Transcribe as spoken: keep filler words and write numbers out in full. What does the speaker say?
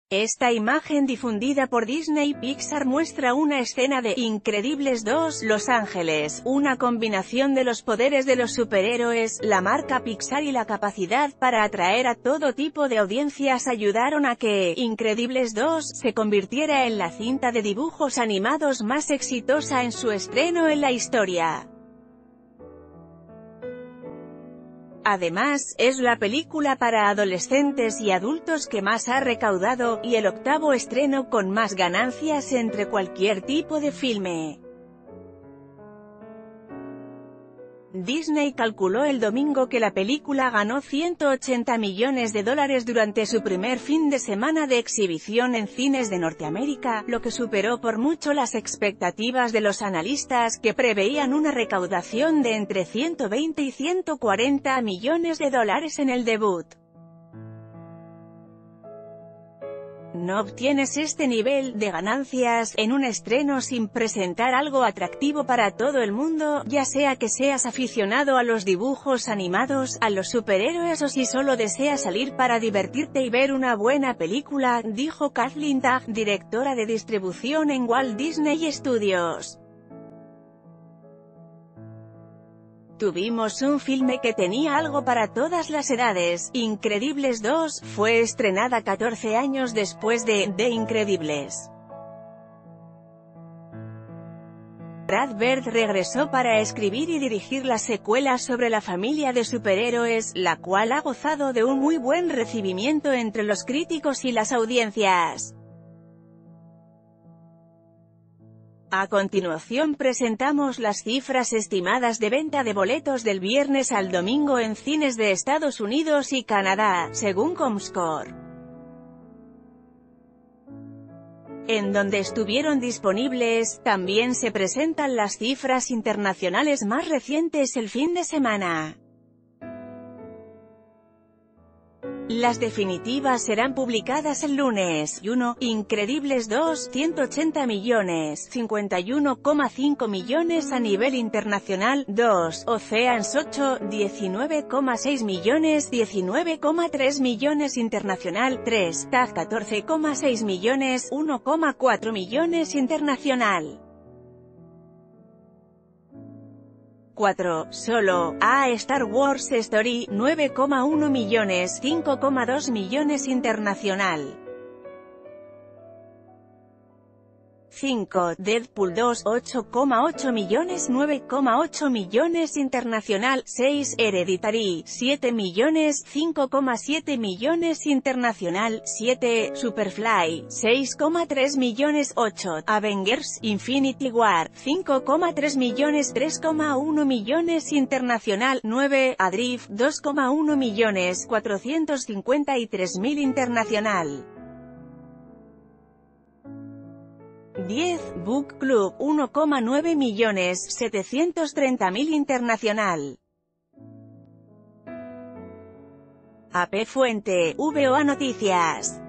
Esta imagen difundida por Disney Pixar muestra una escena de Increíbles dos, Los Ángeles, una combinación de los poderes de los superhéroes, la marca Pixar y la capacidad para atraer a todo tipo de audiencias ayudaron a que Increíbles dos se convirtiera en la cinta de dibujos animados más exitosa en su estreno en la historia. Además, es la película para adolescentes y adultos que más ha recaudado, y el octavo estreno con más ganancias entre cualquier tipo de filme. Disney calculó el domingo que la película ganó ciento ochenta millones de dólares durante su primer fin de semana de exhibición en cines de Norteamérica, lo que superó por mucho las expectativas de los analistas, que preveían una recaudación de entre ciento veinte y ciento cuarenta millones de dólares en el debut. No obtienes este nivel de ganancias en un estreno sin presentar algo atractivo para todo el mundo, ya sea que seas aficionado a los dibujos animados, a los superhéroes o si solo deseas salir para divertirte y ver una buena película, dijo Kathleen Tagg, directora de distribución en Walt Disney Studios. Tuvimos un filme que tenía algo para todas las edades. Increíbles dos fue estrenada catorce años después de The Increíbles. Brad Bird regresó para escribir y dirigir la secuela sobre la familia de superhéroes, la cual ha gozado de un muy buen recibimiento entre los críticos y las audiencias. A continuación presentamos las cifras estimadas de venta de boletos del viernes al domingo en cines de Estados Unidos y Canadá, según Comscore. En donde estuvieron disponibles, también se presentan las cifras internacionales más recientes el fin de semana. Las definitivas serán publicadas el lunes. uno. Increíbles dos, ciento ochenta millones, cincuenta y uno coma cinco millones a nivel internacional. dos. Oceans ocho, diecinueve coma seis millones, diecinueve coma tres millones internacional. tres. Tag catorce coma seis millones, uno coma cuatro millones internacional. cuatro. Solo A Star Wars Story, nueve coma uno millones, cinco coma dos millones internacional. cinco. Deadpool dos, ocho coma ocho millones, nueve coma ocho millones internacional. seis. Hereditary, siete millones, cinco coma siete millones internacional. siete. Superfly, seis coma tres millones. ocho. Avengers, Infinity War, cinco coma tres millones, tres coma uno millones internacional. nueve. Adrift, dos coma uno millones, cuatrocientos cincuenta y tres mil internacional. diez. Book Club, uno coma nueve millones, setecientos treinta mil internacional. A P Fuente, V O A Noticias.